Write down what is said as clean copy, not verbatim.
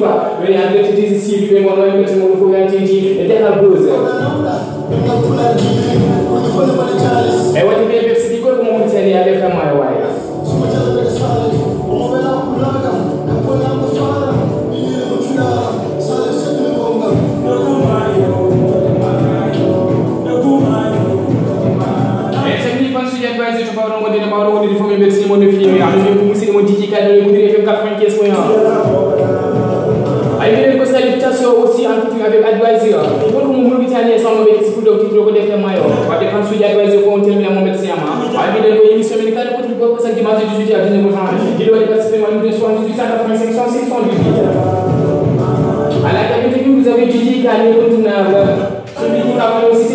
Sifa, when I get to this Sifa, when I get to Mofuyanji, and then I'll go there. I want to be a city go to Montani, I left my wife. aussi en couture avec advisor. Pour que mon Britannique soit mauvais, c'est pour le titre de faire maillot. Parce que quand je suis advisor, pour terminer mon médecin, avec une émission médicale, pour que vous puissiez dimanche 18 à 19 janvier. Il doit participer à une soins 1885 168. À la qualité que vous avez dit, qu'il y a une celui qui a aussi